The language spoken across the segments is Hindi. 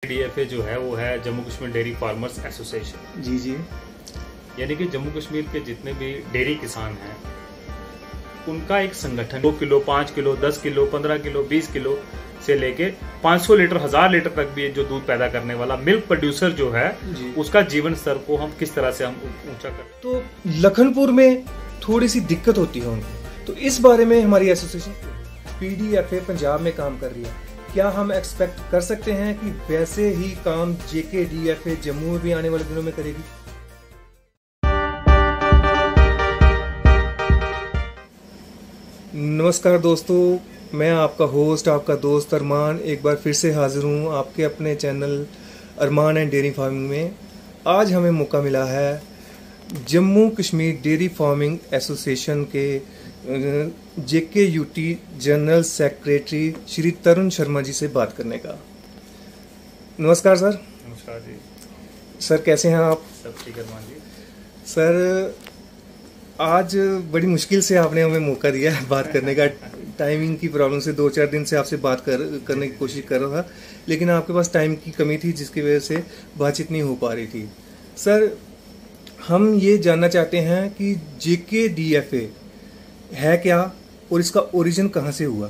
DFA जो है वो है Jammu Kashmir dairy farmers association. जी जी। यानी कि जम्मू कश्मीर के जितने भी डेयरी किसान हैं उनका एक संगठन 2 kilo 5 kilo 10 kilo 15 kilo 20 kilo से लेके 500 लीटर 1000 लीटर तक भी जो दूध पैदा करने वाला मिल्क प्रोड्यूसर जो है उसका जीवन स्तर को हम किस तरह से हम ऊंचा करें। तो लखनपुर में थोड़ी सी दिक्कत होती है उनको, तो इस बारे में हमारी एसोसिएशन PDFA पंजाब में काम कर रही है। क्या हम एक्सपेक्ट कर सकते हैं कि वैसे ही काम JKDFA जम्मू में भी आने वाले दिनों में करेगी? नमस्कार दोस्तों, मैं आपका होस्ट आपका दोस्त अरमान एक बार फिर से हाजिर हूँ आपके अपने channel Arman and dairy farming में। आज हमें मौका मिला है Jammu Kashmir dairy farming association के JKUT general secretary Shri Tarun Sharma ji से बात करने का। नमस्कार सर। नमस्कार जी। सर कैसे हैं आप? सब ठीक है अरमान जी। सर आज बड़ी मुश्किल से आपने हमें मौका दिया है बात करने का। टाइमिंग की प्रॉब्लम से 2-4 दिन से आपसे बात करने की कोशिश कर रहा था, लेकिन आपके पास टाइम की कमी थी जिसकी वजह से बातचीत नहीं हो पा रही थी। सर हम ये जानना चाहते हैं कि JKDFA है क्या और इसका ओरिजिन कहाँ से हुआ?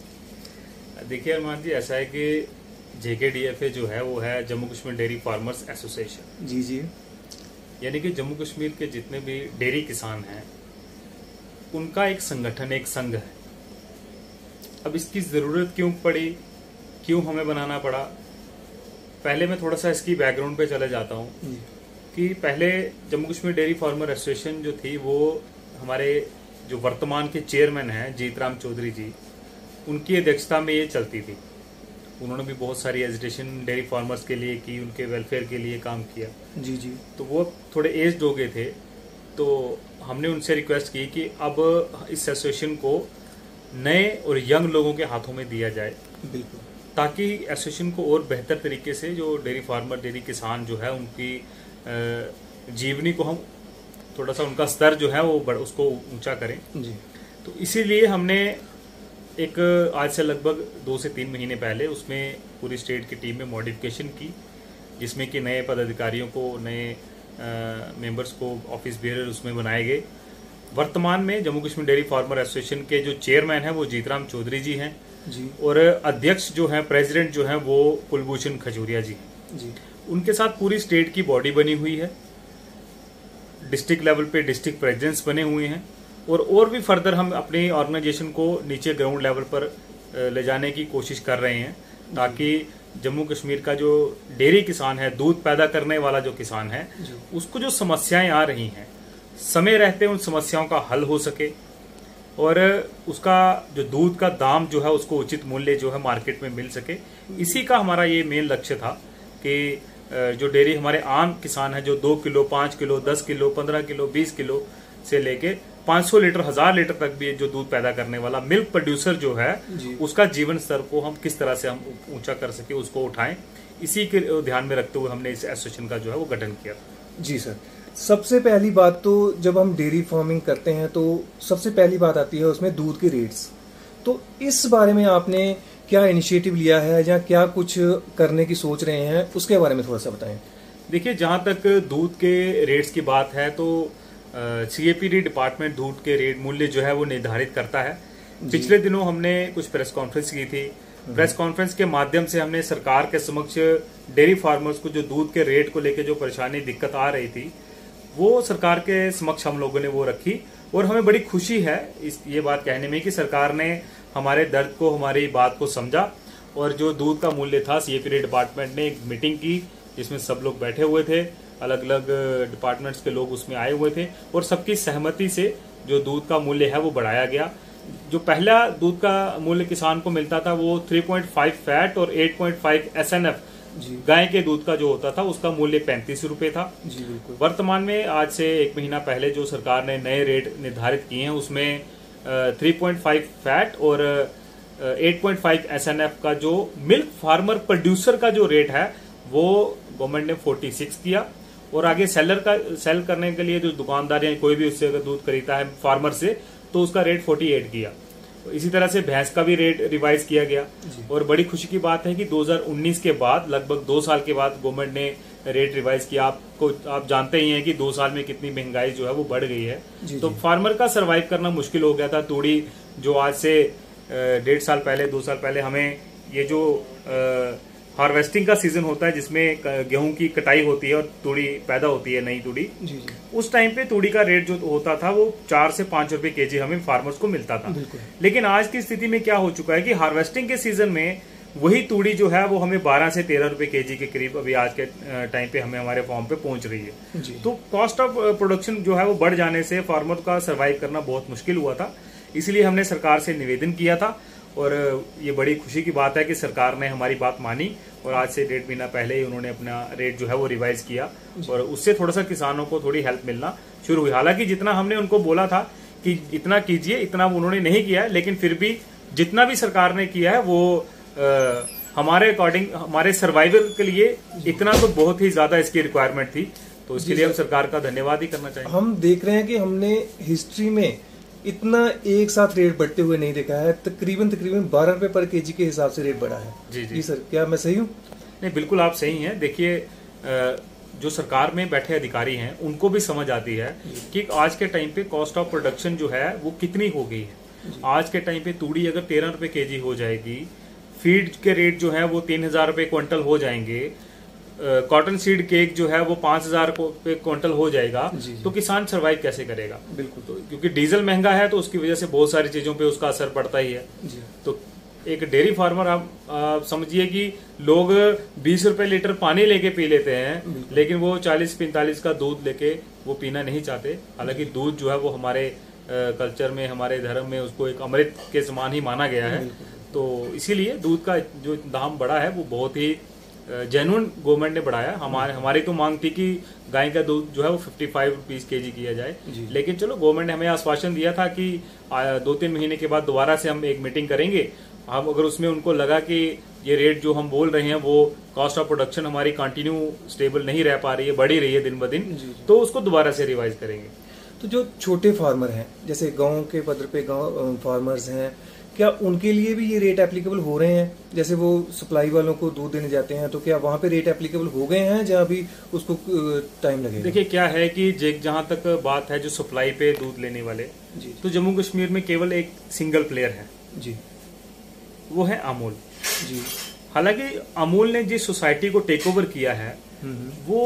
देखिए अरमान जी, ऐसा है कि JKDFA जो है वो है Jammu Kashmir dairy farmers association. जी जी। यानी कि जम्मू कश्मीर के जितने भी डेयरी किसान हैं उनका एक संगठन एक संघ है। अब इसकी जरूरत क्यों पड़ी, क्यों हमें बनाना पड़ा, पहले मैं थोड़ा सा इसकी बैकग्राउंड पे चले जाता हूँ कि पहले Jammu Kashmir dairy farmer association जो थी वो हमारे जो वर्तमान के चेयरमैन हैं जीतराम चौधरी जी, उनकी अध्यक्षता में ये चलती थी। उन्होंने भी बहुत सारी एजुटेशन डेयरी फार्मर्स के लिए की, उनके वेलफेयर के लिए काम किया। जी जी। तो वो थोड़े एज्ड हो गए थे, तो हमने उनसे रिक्वेस्ट की कि अब इस एसोसिएशन को नए और यंग लोगों के हाथों में दिया जाए, बिल्कुल, ताकि एसोसिएशन को और बेहतर तरीके से जो डेयरी फार्मर डेयरी किसान जो है उनकी जीवनी को हम थोड़ा सा उनका स्तर जो है वो उसको ऊंचा करें जी। तो इसीलिए हमने एक आज से लगभग 2 से 3 महीने पहले उसमें पूरी स्टेट की टीम में मॉडिफिकेशन की, जिसमें कि नए पदाधिकारियों को, नए मेंबर्स को, ऑफिस बेरर उसमें बनाए गए। वर्तमान में Jammu Kashmir dairy farmer association के जो चेयरमैन हैं वो जीतराम चौधरी जी हैं जी, और अध्यक्ष जो हैं, प्रेसिडेंट जो हैं वो कुलभूषण खजूरिया जी हैं जी। उनके साथ पूरी स्टेट की बॉडी बनी हुई है, डिस्ट्रिक्ट लेवल पे डिस्ट्रिक्ट प्रेसिडेंट्स बने हुए हैं और भी फर्दर हम अपनी ऑर्गेनाइजेशन को नीचे ग्राउंड लेवल पर ले जाने की कोशिश कर रहे हैं, ताकि जम्मू कश्मीर का जो डेयरी किसान है, दूध पैदा करने वाला जो किसान है, उसको जो समस्याएं आ रही हैं समय रहते उन समस्याओं का हल हो सके और उसका जो दूध का दाम जो है उसको उचित मूल्य जो है मार्केट में मिल सके। इसी का हमारा ये मेन लक्ष्य था कि जो डेयरी हमारे आम किसान है जो 2 kilo 5 kilo 10 kilo 15 kilo 20 kilo से लेके 500 लीटर 1000 लीटर तक भी जो दूध पैदा करने वाला मिल्क प्रोड्यूसर जो है उसका जीवन स्तर को हम किस तरह से हम ऊंचा कर सके, उसको उठाएं। इसी के ध्यान में रखते हुए हमने इस एसोसिएशन का जो है वो गठन किया। जी सर, सबसे पहली बात तो जब हम डेयरी फार्मिंग करते हैं तो सबसे पहली बात आती है उसमें दूध के रेट्स। तो इस बारे में आपने क्या इनिशिएटिव लिया है या क्या कुछ करने की सोच रहे हैं, उसके बारे में थोड़ा सा बताएं। देखिए, जहां तक दूध के रेट्स की बात है तो CAPD डिपार्टमेंट दूध के रेट मूल्य जो है वो निर्धारित करता है। पिछले दिनों हमने कुछ प्रेस कॉन्फ्रेंस की थी। प्रेस कॉन्फ्रेंस के माध्यम से हमने सरकार के समक्ष डेयरी फार्मर्स को जो दूध के रेट को लेकर जो परेशानी दिक्कत आ रही थी वो सरकार के समक्ष हम लोगों ने वो रखी और हमें बड़ी खुशी है ये बात कहने में कि सरकार ने हमारे दर्द को, हमारी बात को समझा और जो दूध का मूल्य था CAPD डिपार्टमेंट ने एक मीटिंग की जिसमें सब लोग बैठे हुए थे, अलग अलग डिपार्टमेंट्स के लोग उसमें आए हुए थे और सबकी सहमति से जो दूध का मूल्य है वो बढ़ाया गया। जो पहला दूध का मूल्य किसान को मिलता था वो 3.5 फैट और 8.5 SNF गाय के दूध का जो होता था उसका मूल्य 35 रुपए था। जी बिल्कुल। वर्तमान में आज से 1 महीना पहले जो सरकार ने नए रेट निर्धारित किए हैं उसमें 3.5 फैट और 8.5 SNF का जो मिल्क फार्मर प्रोड्यूसर का जो रेट है वो गवर्नमेंट ने 46 किया और आगे सेल करने के लिए जो दुकानदार या कोई भी उससे अगर दूध खरीदता है फार्मर से तो उसका रेट 48 किया। इसी तरह से भैंस का भी रेट रिवाइज किया गया। और बड़ी खुशी की बात है कि 2019 के बाद लगभग 2 साल के बाद गवर्नमेंट ने रेट रिवाइज किया। आप जानते ही हैं कि 2 साल में कितनी महंगाई जो है वो बढ़ गई है। तो फार्मर का सरवाइव करना मुश्किल हो गया था। तूड़ी जो आज से 1.5 साल पहले 2 साल पहले हमें ये जो हार्वेस्टिंग का सीजन होता है जिसमें गेहूं की कटाई होती है और तूड़ी पैदा होती है, नई तूड़ी, उस टाइम पे तूड़ी का रेट जो होता था वो 4 से 5 रुपए केजी हमें फार्मर्स को मिलता था। लेकिन आज की स्थिति में क्या हो चुका है कि हार्वेस्टिंग के सीजन में वही तूड़ी जो है वो हमें 12 से 13 रुपए केजी के करीब अभी आज के टाइम पे हमें हमारे फार्म पे पहुंच रही है। तो कॉस्ट ऑफ प्रोडक्शन जो है वो बढ़ जाने से फार्मर का सर्वाइव करना बहुत मुश्किल हुआ था। इसलिए हमने सरकार से निवेदन किया था और ये बड़ी खुशी की बात है कि सरकार ने हमारी बात मानी और आज से 1.5 महीना पहले ही उन्होंने अपना रेट जो है वो रिवाइज किया और उससे थोड़ा सा किसानों को थोड़ी हेल्प मिलना शुरू हुई। हालांकि जितना हमने उनको बोला था कि इतना कीजिए, इतना उन्होंने नहीं किया है, लेकिन फिर भी जितना भी सरकार ने किया है वो हमारे अकॉर्डिंग हमारे सर्वाइवल के लिए इतना तो बहुत ही ज्यादा इसकी रिक्वायरमेंट थी। तो इसके लिए हम सरकार का धन्यवाद ही करना चाहेंगे। हम देख रहे हैं कि हमने हिस्ट्री में इतना एक साथ रेट बढ़ते हुए नहीं देखा है। तकरीबन 12 रुपए पर केजी के हिसाब से रेट बढ़ा है। जी सर, क्या मैं सही हूँ? नहीं, बिल्कुल आप सही हैं। देखिए, जो सरकार में बैठे अधिकारी हैं उनको भी समझ आती है कि आज के टाइम पे कॉस्ट ऑफ प्रोडक्शन जो है वो कितनी हो गई है। आज के टाइम पे तूड़ी अगर 13 रुपए केजी हो जाएगी, फीड के रेट जो है वो 3,000 रुपए क्विंटल हो जाएंगे, कॉटन सीड केक जो है वो 5,000 पे क्विंटल हो जाएगा, तो किसान सरवाइव कैसे करेगा? बिल्कुल। तो क्योंकि डीजल महंगा है तो उसकी वजह से बहुत सारी चीजों पे उसका असर पड़ता ही है। तो एक डेयरी फार्मर आप समझिए कि लोग 20 रुपए लीटर पानी लेके पी लेते हैं, लेकिन वो 40-45 का दूध लेके वो पीना नहीं चाहते। हालांकि दूध जो है वो हमारे कल्चर में, हमारे धर्म में उसको एक अमृत के समान ही माना गया है। तो इसीलिए दूध का जो दाम बढ़ा है वो बहुत ही जेन्युइन गवर्नमेंट ने बढ़ाया। हमारी तो मांग थी कि गाय का दूध जो है वो 55 रुपीज केजी किया जाए, लेकिन चलो गवर्नमेंट ने हमें आश्वासन दिया था कि 2-3 महीने के बाद दोबारा से हम एक मीटिंग करेंगे। हम अगर उसमें उनको लगा कि ये रेट जो हम बोल रहे हैं वो कॉस्ट ऑफ प्रोडक्शन हमारी कंटिन्यू स्टेबल नहीं रह पा रही है, बढ़ी रही है दिन ब दिन, तो उसको दोबारा से रिवाइज करेंगे। तो जो छोटे फार्मर हैं, जैसे गाँव के पद्धर पे गाँव फार्मर्स हैं, क्या उनके लिए भी ये रेट एप्लीकेबल हो रहे हैं? जैसे वो सप्लाई वालों को दूध देने जाते हैं तो क्या वहां पे रेट एप्लीकेबल हो गए हैं जहां भी उसको टाइम लगेगा? देखिए, क्या है कि जहां तक बात है जो सप्लाई पे दूध लेने वाले, तो जम्मू कश्मीर में केवल एक सिंगल प्लेयर है जी, वो है अमूल जी। हालांकि अमूल ने जिस सोसाइटी को टेक ओवर किया है वो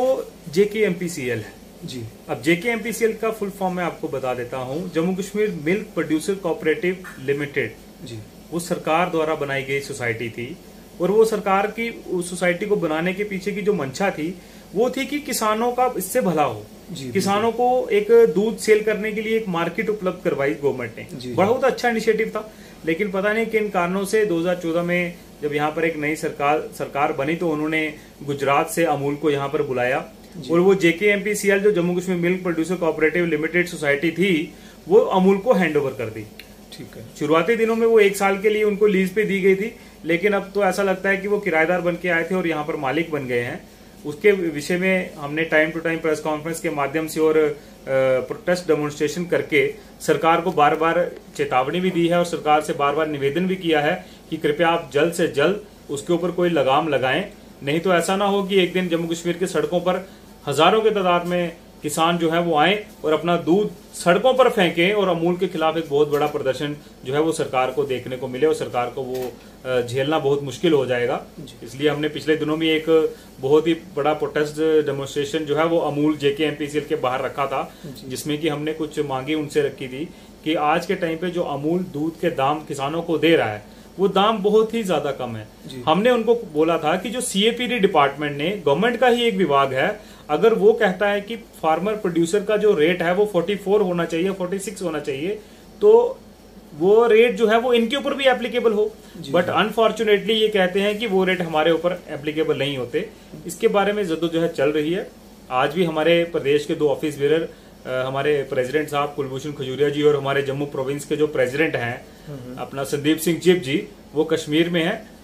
JKMPCL है जी। अब JKMPCL का फुल फॉर्म मैं आपको बता देता हूं, Jammu Kashmir milk producer cooperative limited जी। वो सरकार द्वारा बनाई गई सोसाइटी थी और वो सरकार की उस सोसाइटी को बनाने के पीछे की जो मंशा थी वो थी कि किसानों का इससे भला हो, किसानों को एक दूध सेल करने के लिए एक मार्केट उपलब्ध करवाई गवर्नमेंट ने। बहुत अच्छा इनिशिएटिव था, लेकिन पता नहीं किन कारणों से 2014 में जब यहाँ पर एक नई सरकार बनी तो उन्होंने गुजरात से अमूल को यहाँ पर बुलाया और वो JKMPCL जो Jammu Kashmir milk producer cooperative limited society थी वो अमूल को हैंडओवर कर दी। ठीक है। शुरुआती दिनों में वो 1 साल के लिए उनको लीज पे दी गई थी, लेकिन अब तो ऐसा लगता है कि वो किराएदार बन के आए थे और यहाँ पर मालिक बन गए हैं। उसके विषय में हमने time to time press conference के माध्यम से और प्रोटेस्ट डेमोन्स्ट्रेशन करके सरकार को बार बार चेतावनी भी दी है और सरकार से बार बार निवेदन भी किया है कि कृपया आप जल्द से जल्द उसके ऊपर कोई लगाम लगाएं, नहीं तो ऐसा ना हो कि एक दिन जम्मू कश्मीर की सड़कों पर हजारों के तादाद में किसान जो है वो आए और अपना दूध सड़कों पर फेंके और अमूल के खिलाफ एक बहुत बड़ा प्रदर्शन जो है वो सरकार को देखने को मिले और सरकार को वो झेलना बहुत मुश्किल हो जाएगा। इसलिए हमने पिछले दिनों में एक बहुत ही बड़ा प्रोटेस्ट डेमोन्स्ट्रेशन जो है वो अमूल JKMPCL के बाहर रखा था, जिसमें कि हमने कुछ मांगे उनसे रखी थी कि आज के टाइम पे जो अमूल दूध के दाम किसानों को दे रहा है वो दाम बहुत ही ज्यादा कम है। हमने उनको बोला था कि जो CAPD डिपार्टमेंट ने, गवर्नमेंट का ही एक विभाग है, अगर वो कहता है कि फार्मर प्रोड्यूसर का जो रेट है वो 44 होना चाहिए, 46 होना चाहिए, तो वो रेट जो है वो इनके ऊपर भी एप्लीकेबल हो, बट अनफॉर्चुनेटली ये कहते हैं कि वो रेट हमारे ऊपर एप्लीकेबल नहीं होते। इसके बारे में जद्दोजहद चल रही है। आज भी हमारे प्रदेश के 2 ऑफिस बेरर, हमारे प्रेसिडेंट साहब कुलभूषण खजूरिया जी और हमारे जम्मू प्रोविंस के जो प्रेसिडेंट हैं अपना संदीप सिंह चिप जी, वो कश्मीर में है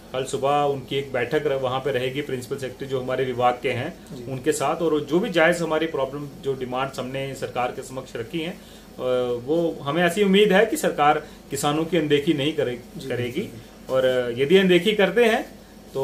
कल सुबह उनकी एक बैठक वहां पे रहेगी प्रिंसिपल सेक्रेटरी जो हमारे विभाग के हैं उनके साथ, और जो भी जायज हमारी प्रॉब्लम जो डिमांड्स हमने सरकार के समक्ष रखी हैं वो हमें ऐसी उम्मीद है कि सरकार किसानों की अनदेखी नहीं करेगी। और यदि अनदेखी करते हैं तो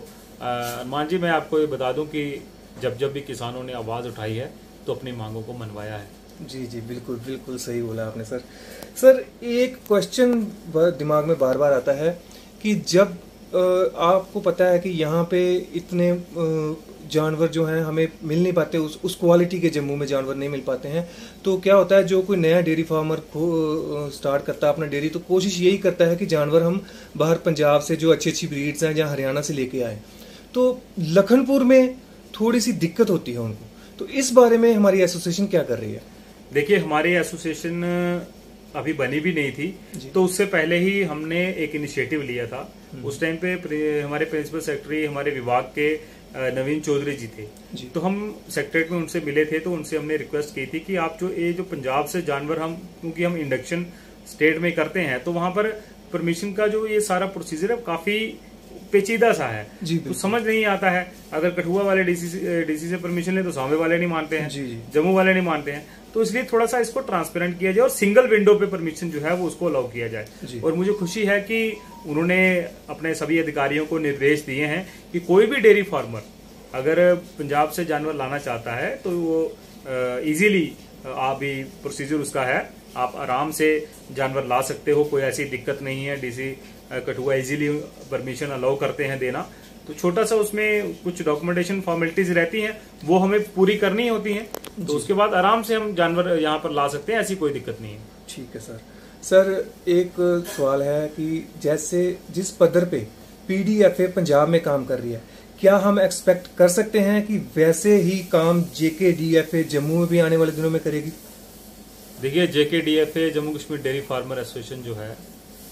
हनुमान जी मैं आपको ये बता दूं कि जब भी किसानों ने आवाज उठाई है तो अपनी मांगों को मनवाया है। जी जी, बिल्कुल बिल्कुल सही बोला आपने सर। सर एक क्वेश्चन दिमाग में बार बार आता है कि जब आपको पता है कि यहाँ पे इतने जानवर जो हैं हमें मिल नहीं पाते, उस क्वालिटी के जम्मू में जानवर नहीं मिल पाते हैं, तो क्या होता है जो कोई नया डेयरी फार्मर को स्टार्ट करता है अपना डेयरी, तो कोशिश यही करता है कि जानवर हम बाहर पंजाब से जो अच्छी अच्छी ब्रीड्स हैं या हरियाणा से लेके आए। तो लखनपुर में थोड़ी सी दिक्कत होती है उनको, तो इस बारे में हमारी एसोसिएशन क्या कर रही है? देखिए हमारी एसोसिएशन अभी बनी भी नहीं थी, तो उससे पहले ही हमने एक इनिशिएटिव लिया था। उस टाइम पे हमारे प्रिंसिपल सेक्रेटरी हमारे विभाग के नवीन चौधरी जी थे, तो हम सेक्रेटरीट में उनसे मिले थे, तो उनसे हमने रिक्वेस्ट की थी कि आप जो पंजाब से जानवर हम, क्योंकि हम इंडक्शन स्टेट में करते हैं, तो वहां पर परमिशन का जो ये सारा प्रोसीजर है काफी पेचीदा सा है, तो समझ नहीं आता है। अगर कठुआ वाले डीसी से परमिशन ले तो सांबे वाले नहीं मानते हैं, जम्मू वाले नहीं मानते हैं, तो इसलिए थोड़ा सा इसको ट्रांसपेरेंट किया जाए और सिंगल विंडो पे परमिशन जो है वो उसको अलाउ किया जाए। और मुझे खुशी है कि उन्होंने अपने सभी अधिकारियों को निर्देश दिए हैं कि कोई भी डेयरी फार्मर अगर पंजाब से जानवर लाना चाहता है तो वो इजीली आप भी प्रोसीजर उसका है, आप आराम से जानवर ला सकते हो, कोई ऐसी दिक्कत नहीं है। DC Kathua easily permission allow करते हैं देना, तो छोटा सा उसमें कुछ डॉक्यूमेंटेशन फॉर्मेलिटीज रहती हैं वो हमें पूरी करनी होती हैं, तो उसके बाद आराम से हम जानवर यहाँ पर ला सकते हैं, ऐसी कोई दिक्कत नहीं है। ठीक है सर। सर एक सवाल है कि जैसे जिस पद्धर पे पीडीएफए पंजाब में काम कर रही है, क्या हम एक्सपेक्ट कर सकते हैं कि वैसे ही काम जेकेडीएफए जम्मू में भी आने वाले दिनों में करेगी? देखिए JKDFA Jammu Kashmir dairy farmer association जो है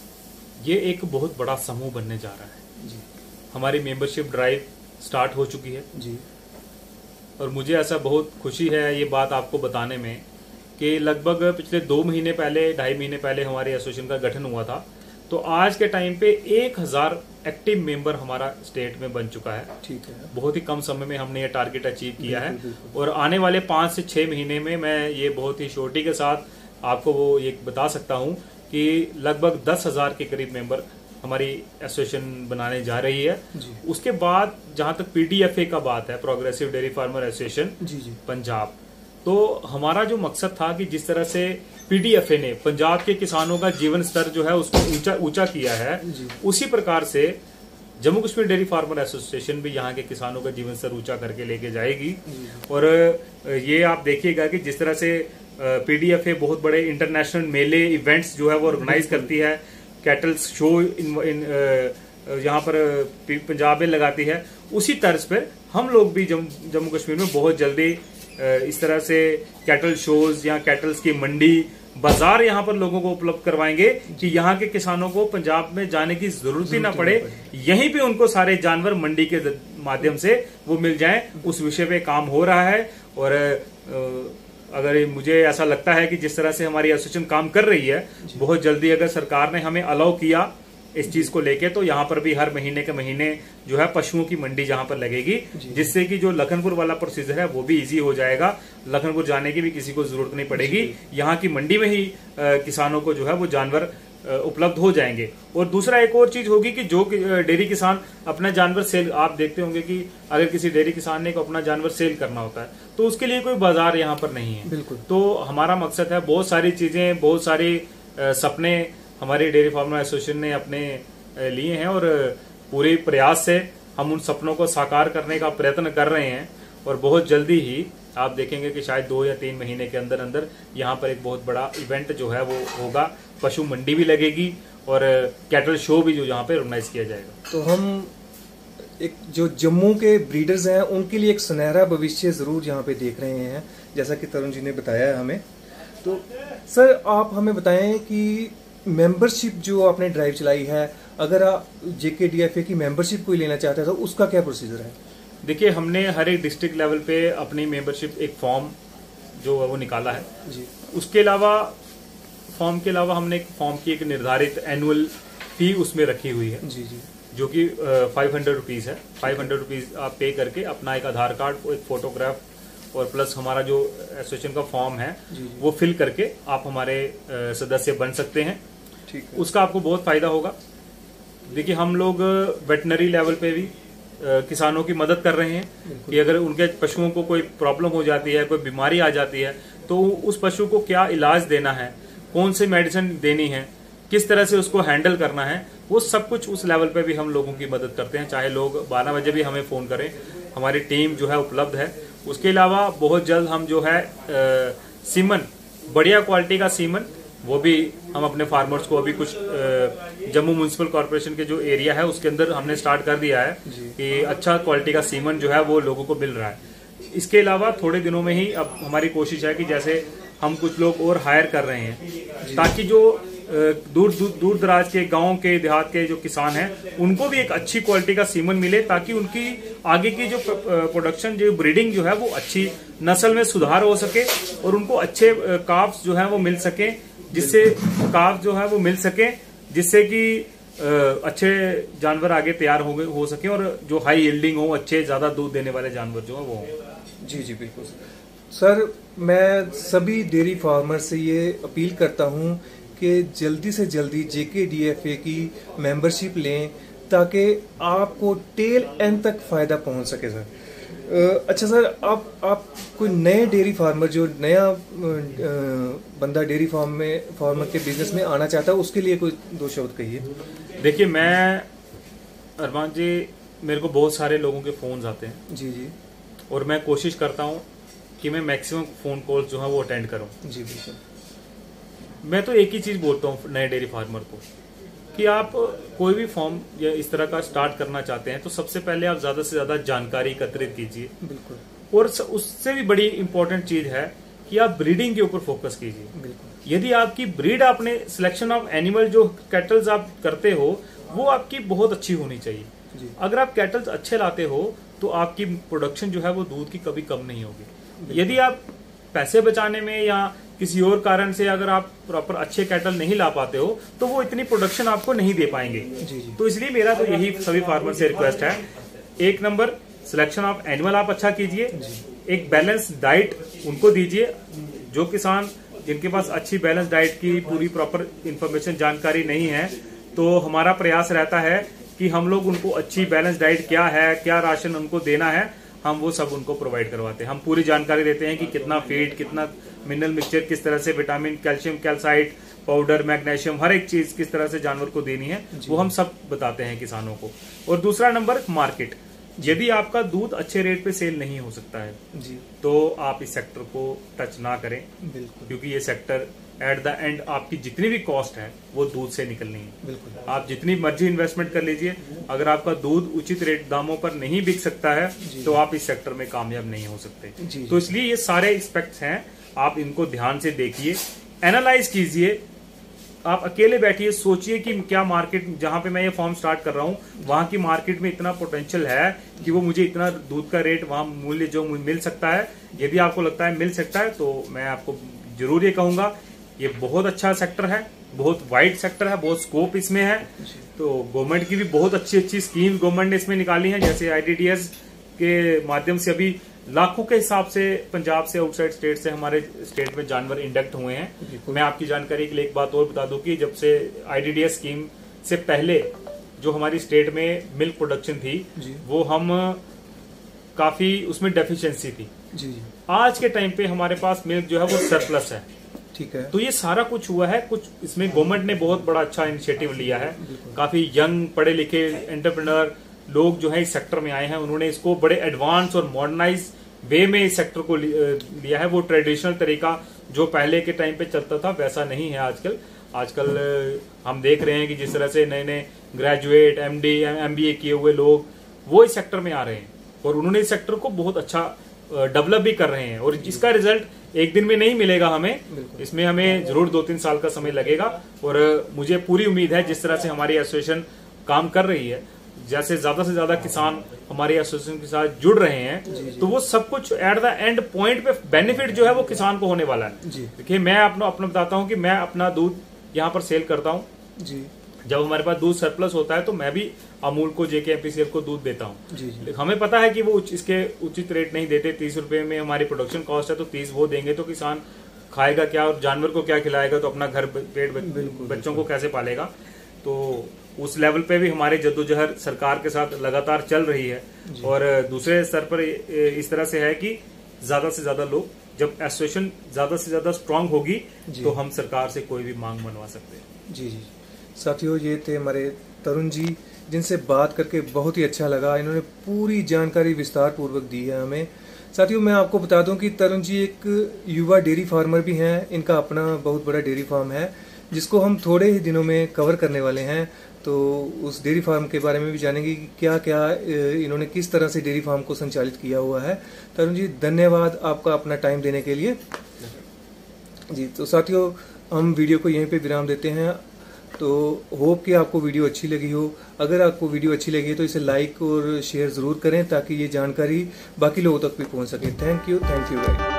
ये एक बहुत बड़ा समूह बनने जा रहा है जी। हमारी मेंबरशिप ड्राइव स्टार्ट हो चुकी है जी, और मुझे ऐसा बहुत खुशी है ये बात आपको बताने में कि लगभग पिछले 2 महीने पहले 2.5 महीने पहले हमारे एसोसिएशन का गठन हुआ था, तो आज के टाइम पे 1000 एक्टिव मेंबर हमारा स्टेट में बन चुका है। ठीक है, बहुत ही कम समय में हमने ये टारगेट अचीव किया है, और आने वाले 5 से 6 महीने में मैं ये बहुत ही श्योरिटी के साथ आपको वो ये बता सकता हूँ कि लगभग 10,000 के करीब मेंबर हमारी एसोसिएशन बनाने जा रही है। उसके बाद जहां तक पीडीएफए का बात है, progressive dairy farmer association Punjab, तो हमारा जो मकसद था कि जिस तरह से पीडीएफए ने पंजाब के किसानों का जीवन स्तर जो है उसको ऊंचा किया है, उसी प्रकार से Jammu Kashmir dairy farmer association भी यहाँ के किसानों का जीवन स्तर ऊंचा करके लेके जाएगी। और ये आप देखिएगा कि जिस तरह से पीडीएफए बहुत बड़े इंटरनेशनल मेले इवेंट्स जो है वो ऑर्गेनाइज करती है, कैटल शो यहाँ पर पंजाब में लगाती है, उसी तर्ज पर हम लोग भी जम्मू कश्मीर में बहुत जल्दी इस तरह से कैटल शोज या कैटल्स की मंडी बाजार यहाँ पर लोगों को उपलब्ध करवाएंगे कि यहाँ के किसानों को पंजाब में जाने की जरूरत ही ना पड़े, यहीं पे उनको सारे जानवर मंडी के माध्यम से वो मिल जाएं। उस विषय पे काम हो रहा है, और अगर मुझे ऐसा लगता है कि जिस तरह से हमारी एसोसिएशन काम कर रही है, बहुत जल्दी अगर सरकार ने हमें अलाउ किया इस चीज को लेके, तो यहाँ पर भी हर महीने के महीने जो है पशुओं की मंडी जहाँ पर लगेगी, जिससे कि जो लखनपुर वाला प्रोसीजर है वो भी इजी हो जाएगा, लखनपुर जाने की भी किसी को जरूरत नहीं पड़ेगी, यहाँ की मंडी में ही किसानों को जो है वो जानवर उपलब्ध हो जाएंगे। और दूसरा एक और चीज होगी कि जो डेयरी किसान अपना जानवर सेल, आप देखते होंगे कि अगर किसी डेयरी किसान ने को अपना जानवर सेल करना होता है तो उसके लिए कोई बाजार यहाँ पर नहीं है। बिल्कुल। तो हमारा मकसद है, बहुत सारी चीजें, बहुत सारे सपने हमारी डेयरी फार्मर एसोसिएशन ने अपने लिए हैं, और पूरे प्रयास से हम उन सपनों को साकार करने का प्रयत्न कर रहे हैं, और बहुत जल्दी ही आप देखेंगे कि शायद 2 या 3 महीने के अंदर अंदर यहाँ पर एक बहुत बड़ा इवेंट जो है वो होगा, पशु मंडी भी लगेगी और कैटल शो भी जो यहाँ पे ऑर्गेनाइज किया जाएगा। तो हम एक जो जम्मू के ब्रीडर्स हैं उनके लिए एक सुनहरा भविष्य जरूर यहाँ पे देख रहे हैं, जैसा कि तरुण जी ने बताया है हमें। तो सर आप हमें बताएं कि मेंबरशिप जो आपने ड्राइव चलाई है, अगर आप जेकेडीएफए की मेंबरशिप कोई लेना चाहता है तो उसका क्या प्रोसीजर है? देखिए हमने हर एक डिस्ट्रिक्ट लेवल पे अपनी मेंबरशिप एक फॉर्म जो है वो निकाला है जी। उसके अलावा फॉर्म के अलावा हमने एक फॉर्म की एक निर्धारित एनुअल फी उसमें रखी हुई है जी जी, जो कि 500 रुपीज़ है। 500 रुपीज़ आप पे करके अपना एक आधार कार्ड, एक फोटोग्राफ और प्लस हमारा जो एसोसिएशन का फॉर्म है वो फिल करके आप हमारे सदस्य बन सकते हैं। ठीक है। उसका आपको बहुत फायदा होगा। देखिए हम लोग वेटनरी लेवल पे भी किसानों की मदद कर रहे हैं कि अगर उनके पशुओं को कोई प्रॉब्लम हो जाती है, कोई बीमारी आ जाती है, तो उस पशु को क्या इलाज देना है, कौन सी मेडिसिन देनी है, किस तरह से उसको हैंडल करना है, वो सब कुछ उस लेवल पे भी हम लोगों की मदद करते हैं। चाहे लोग 12 बजे भी हमें फोन करें, हमारी टीम जो है उपलब्ध है। उसके अलावा बहुत जल्द हम जो है सीमन, बढ़िया क्वालिटी का सीमन, वो भी हम अपने फार्मर्स को अभी कुछ जम्मू म्युनिसिपल कॉर्पोरेशन के जो एरिया है उसके अंदर हमने स्टार्ट कर दिया है कि अच्छा क्वालिटी का सीमन जो है वो लोगों को मिल रहा है। इसके अलावा थोड़े दिनों में ही अब हमारी कोशिश है कि जैसे हम कुछ लोग और हायर कर रहे हैं ताकि जो दूर दराज के गांव के देहात के जो किसान हैं उनको भी एक अच्छी क्वालिटी का सीमन मिले, ताकि उनकी आगे की जो प्रोडक्शन, जो ब्रीडिंग जो है वो अच्छी नस्ल में सुधार हो सके और उनको अच्छे काफ्स जो है वो मिल सके, जिससे काफ जो है वो मिल सके, जिससे कि अच्छे जानवर आगे तैयार हो सके और जो हाई यील्डिंग हो, अच्छे ज्यादा दूध देने वाले जानवर जो है वो हो। जी जी बिल्कुल सर। मैं सभी डेयरी फार्मर से ये अपील करता हूँ कि जल्दी से जल्दी JKDFA की मेंबरशिप लें ताकि आपको टेल एंड तक फायदा पहुंच सके सर। अच्छा सर, आप कोई नए डेयरी फार्मर, जो नया बंदा डेयरी फार्मर के बिजनेस में आना चाहता है, उसके लिए कोई 2 शब्द कहिए। देखिए मैं अरमान जी, मेरे को बहुत सारे लोगों के फोन्स आते हैं जी जी, और मैं कोशिश करता हूँ कि मैं मैक्सिमम फोन कॉल्स जो है वो अटेंड करूँ। जी बिल्कुल। मैं तो एक ही चीज बोलता हूँ नए डेयरी फार्मर को कि आप कोई भी फॉर्म या इस तरह का स्टार्ट करना चाहते हैं तो सबसे पहले आप ज्यादा से ज्यादा जानकारी एकत्रित कीजिए। बिल्कुल। और उससे भी बड़ी इंपॉर्टेंट चीज है कि आप ब्रीडिंग के ऊपर फोकस कीजिए। बिल्कुल। यदि आपकी ब्रीड, आपने सिलेक्शन ऑफ एनिमल जो कैटल्स आप करते हो वो आपकी बहुत अच्छी होनी चाहिए जी। अगर आप कैटल्स अच्छे लाते हो तो आपकी प्रोडक्शन जो है वो दूध की कभी कम नहीं होगी। यदि आप पैसे बचाने में या किसी और कारण से अगर आप प्रॉपर अच्छे कैटल नहीं ला पाते हो तो वो इतनी प्रोडक्शन आपको नहीं दे पाएंगे। जी जी। तो इसलिए मेरा तो यही सभी फार्मर से रिक्वेस्ट है, 1 नंबर सिलेक्शन ऑफ एनिमल आप अच्छा कीजिए, एक बैलेंस डाइट उनको दीजिए। जो किसान जिनके पास अच्छी बैलेंस डाइट की पूरी प्रॉपर इंफॉर्मेशन, जानकारी नहीं है, तो हमारा प्रयास रहता है कि हम लोग उनको अच्छी बैलेंस डाइट क्या है, क्या राशन उनको देना है, हम वो सब उनको प्रोवाइड करवाते हैं। हम पूरी जानकारी देते हैं कि कितना फीड, कितना मिनरल मिक्सचर, किस तरह से vitamin, calcium, calcite powder, magnesium, हर एक चीज किस तरह से जानवर को देनी है वो हम सब बताते हैं किसानों को। और दूसरा नंबर मार्केट। यदि आपका दूध अच्छे रेट पे सेल नहीं हो सकता है जी, तो आप इस सेक्टर को टच ना करें। बिल्कुल। क्योंकि ये सेक्टर एट द एंड आपकी जितनी भी कॉस्ट है वो दूध से निकलनी है। बिल्कुल। आप जितनी मर्जी इन्वेस्टमेंट कर लीजिए, अगर आपका दूध उचित रेट दामों पर नहीं बिक सकता है तो आप इस सेक्टर में कामयाब नहीं हो सकते। तो इसलिए ये सारे एस्पेक्ट्स हैं, आप इनको ध्यान से देखिए, एनालाइज कीजिए। आप अकेले बैठिए, सोचिए कि क्या मार्केट, जहां पे मैं ये फॉर्म स्टार्ट कर रहा हूं वहां की मार्केट में इतना पोटेंशियल है कि वो मुझे इतना दूध का रेट, वहां मूल्य जो मिल सकता है। यदि आपको लगता है मिल सकता है तो मैं आपको जरूर ये कहूंगा, ये बहुत अच्छा सेक्टर है, बहुत वाइड सेक्टर है, बहुत स्कोप इसमें है। तो गवर्नमेंट की भी बहुत अच्छी अच्छी स्कीम गवर्नमेंट ने इसमें निकाली है, जैसे IDDS के माध्यम से अभी लाखों के हिसाब से पंजाब से, आउटसाइड स्टेट से हमारे स्टेट में जानवर इंडक्ट हुए हैं। मैं आपकी जानकारी के लिए एक बात और बता दूं कि जब से IDDS स्कीम से पहले जो हमारी स्टेट में मिल्क प्रोडक्शन थी वो हम काफी उसमें डेफिशिएंसी थी। जी। आज के टाइम पे हमारे पास मिल्क जो है वो सरप्लस है। ठीक है। तो ये सारा कुछ हुआ है, कुछ इसमें गवर्नमेंट ने बहुत बड़ा अच्छा इनिशिएटिव लिया है। काफी यंग पढ़े लिखे एंटरप्रेन्योर लोग जो है इस सेक्टर में आए हैं, उन्होंने इसको बड़े एडवांस और मॉडर्नाइज वे में इस सेक्टर को लिया है। वो ट्रेडिशनल तरीका जो पहले के टाइम पे चलता था वैसा नहीं है आजकल हम देख रहे हैं कि जिस तरह से नए नए ग्रेजुएट, MD, MBA किए हुए लोग वो इस सेक्टर में आ रहे हैं और उन्होंने इस सेक्टर को बहुत अच्छा डेवलप भी कर रहे हैं। और इसका रिजल्ट एक दिन में नहीं मिलेगा हमें, इसमें हमें जरूर 2-3 साल का समय लगेगा। और मुझे पूरी उम्मीद है जिस तरह से हमारी एसोसिएशन काम कर रही है, जैसे ज्यादा से ज्यादा किसान हमारे एसोसिएशन के साथ जुड़ रहे हैं, तो वो सब कुछ एट द एंड पॉइंट पे बेनिफिट जो है वो किसान को होने वाला है। देखिए मैं अपना बताता हूँ कि मैं अपना दूध यहाँ पर सेल करता हूँ जी, जब हमारे पास दूध सरप्लस होता है तो मैं भी अमूल को, JKFPCL को दूध देता हूँ। जी। हमें पता है कि वो इसके उचित रेट नहीं देते। 30 रुपए में हमारी प्रोडक्शन कॉस्ट है, तो 30 वो देंगे तो किसान खाएगा क्या और जानवर को क्या खिलाएगा, तो अपना घर पेट बच्चों को कैसे पालेगा। तो उस लेवल पे भी हमारे जद्दोजहद सरकार के साथ लगातार चल रही है। और दूसरे स्तर पर इस तरह से है कि ज्यादा से ज्यादा लोग, जब एसोसिएशन ज्यादा से ज्यादा स्ट्रांग होगी तो हम सरकार से कोई भी मांग मनवा सकते हैं। जी जी साथियों, ये थे हमारे तरुण जी, जिनसे बात करके बहुत ही अच्छा लगा। इन्होंने पूरी जानकारी विस्तार पूर्वक दी है हमें। साथियों, मैं आपको बता दूं कि तरुण जी एक युवा डेयरी फार्मर भी हैं। इनका अपना बहुत बड़ा डेयरी फार्म है, जिसको हम थोड़े ही दिनों में कवर करने वाले हैं। तो उस डेयरी फार्म के बारे में भी जानेंगे कि क्या क्या इन्होंने किस तरह से डेयरी फार्म को संचालित किया हुआ है। तरुण जी, धन्यवाद आपका अपना टाइम देने के लिए। जी, तो साथियों, हम वीडियो को यहीं पे विराम देते हैं। तो होप कि आपको वीडियो अच्छी लगी हो। अगर आपको वीडियो अच्छी लगी है तो इसे लाइक और शेयर ज़रूर करें, ताकि ये जानकारी बाकी लोगों तक भी पहुंच सके। Thank you very much.